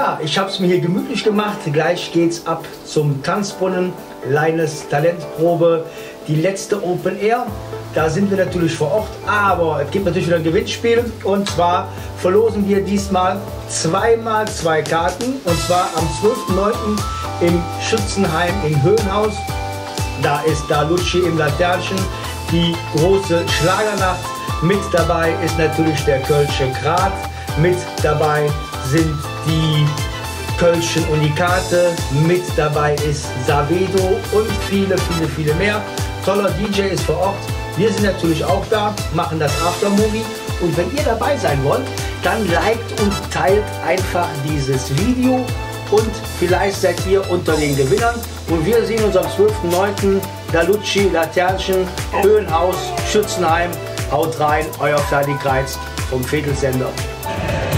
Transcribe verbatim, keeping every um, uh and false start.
Ja, ich habe es mir hier gemütlich gemacht. Gleich geht's ab zum Tanzbrunnen. Leines Talentprobe, die letzte Open Air. Da sind wir natürlich vor Ort, aber es gibt natürlich wieder ein Gewinnspiel. Und zwar verlosen wir diesmal zweimal zwei Karten. Und zwar am zwölften neunten im Schützenheim in Höhenhaus. Da ist Dalucci im Laternchen, die große Schlagernacht. Mit dabei ist natürlich der Kölsche Grat. Mit dabei sind die Kölschen Unikate, mit dabei ist Savedo und viele, viele, viele mehr. Toller D J ist vor Ort. Wir sind natürlich auch da, machen das Aftermovie. Und wenn ihr dabei sein wollt, dann liked und teilt einfach dieses Video. Und vielleicht seid ihr unter den Gewinnern. Und wir sehen uns am zwölften neunten Dalucci, Laternchen, Höhenhaus, Schützenheim. Haut rein, euer Ferdi Kreiz vom Vedelssender.